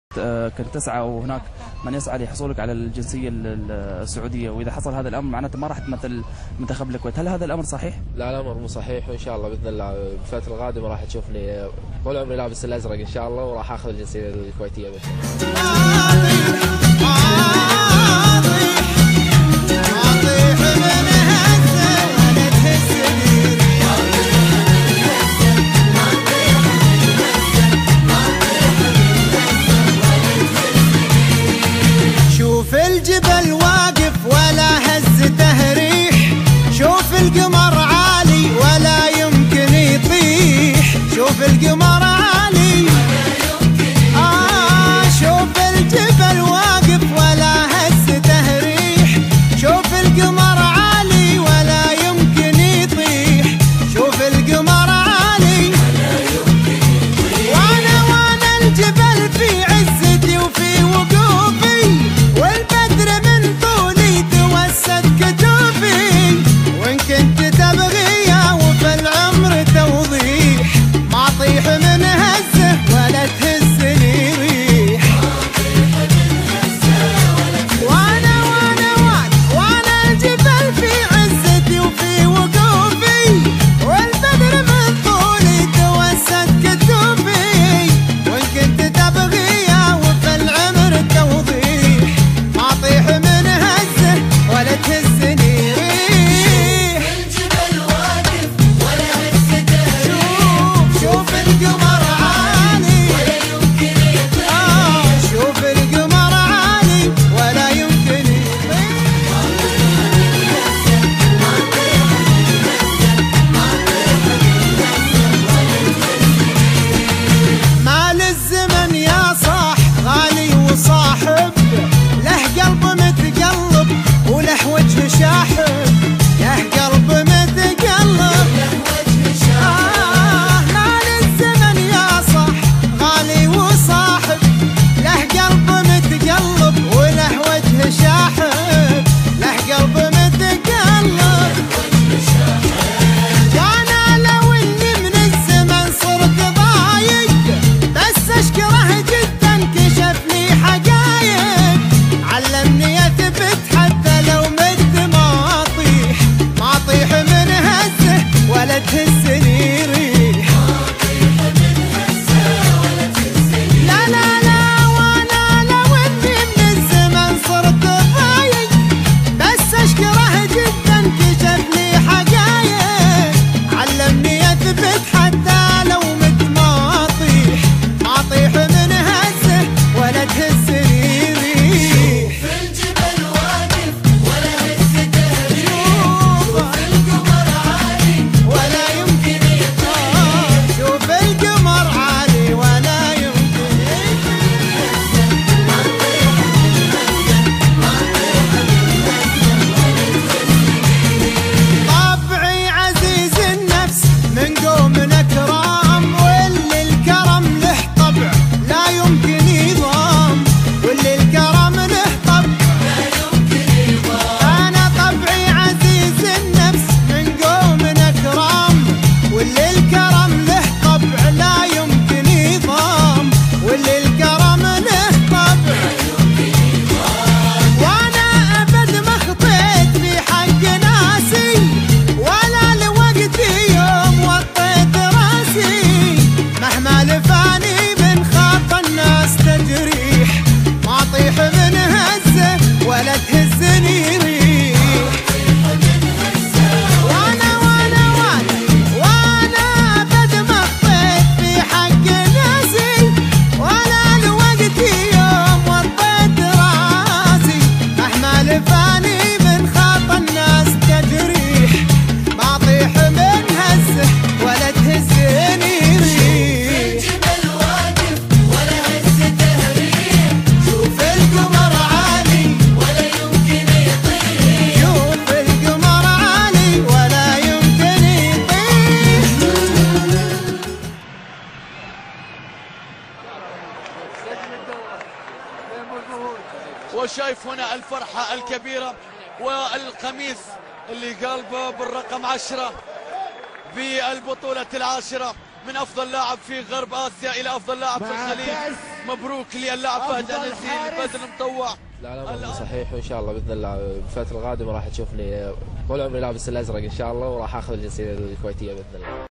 كنت تسعى وهناك من يسعى لحصولك على الجنسية السعودية، وإذا حصل هذا الأمر معناته ما راح تمثل منتخب الكويت، هل هذا الأمر صحيح؟ لا الأمر مو صحيح، وإن شاء الله بإذن الله بالفترة القادمة راح تشوفني طول عمري لابس الأزرق إن شاء الله، وراح آخذ الجنسية الكويتية بإذن الله. شوف الجبل واقف ولا هزته ريح، شوف القمر عالي ولا يمكن يطيح، شوف القمر عالي شوف الجبل واقف ولا هزته ريح، شوف القمر عالي ولا يمكن يطيح، شوف القمر عالي وانا الجبل في عزتي وفي وقوفي، والبدر من طولي توسد كتوفي، وإن كنت تبغيها وفي العمر توضيح، ما أطيح من هزه ولا تهزني ريح، وانا الجبل في عزتي وفي وقوفي، والبدر من طولي توسد كتوفي، وإن كنت تبغيها وفي العمر توضيح، ما أطيح من هزه ولا تهزني ريح. الجبل واقف ولا هزته ريح، شوف القمر عالي ولا يمكن يطيح، شوف القمر عالي ولا يمكن يطيح. مال الزمن يا صاح غالي وصاحب، له قلب متقلب وله وجه شاحب، له قلب متقلب مال الزمن يا صاح غالي وصاحب، له قلب متقلب وله وجه شاحب، له قلب متقلب، وانا لو اني من الزمن صرت ضايق، بس اشكره جدا كشف لي حقايق، علمني اثبت حتى لو مت ما اطيح، ما اطيح من هزه ولا تهزني ريح، لا وانا لو اني من الزمن صرت ضايق، بس اشكره جدا كشف لي حقايق، علمني اثبت حتى لو مت ما اطيح، ما اطيح من هزه ولا تهزني ريح. الجبل واقف ولا هزته ريح، القمر عالي ولا يمكن يطيح، شوف القمر عالي ولا يمكن طبعي عزيز النفس من قوم اكرام، واللي الكرم له طبع لا يمكن يضام، واللي الكرم له طبع لا يمكن يضام، انا طبعي عزيز النفس من قوم اكرام، واللي الكرم له طبع لا يمكن يضام، واللي الكرم له طبع وانا ابد ما خطيت في حق ناسي، ولا لوقتي يوم وطيت راسي، مهما لفاني من خاط الناس تجريح، ما اطيح من هزه ولا تهزني ريح، وانا ابد ما خطيت في حق ناسي، ولا لوقتي يوم وطيت راسي، مهما لفاني من خاط الناس تجريح، ما اطيح من هزه ولا تهزني ريح. الجبل واقف ولا هزته ريح، شوف القمر عالي ولا يمكن يطيح، شوف القمر عالي ولا يمكن يطيح. وشايف هنا الفرحة الكبيرة والقميص اللي قلبه بالرقم 10 في البطولة العاشرة من افضل لاعب في غرب اسيا الى افضل لاعب في الخليج. مبروك للاعب فهد النسيري بدر المطوع. لا صحيح، وان شاء الله باذن الله بالفتره القادمه راح تشوفني طول عمري لابس الازرق ان شاء الله، وراح اخذ الجنسيه الكويتيه باذن الله.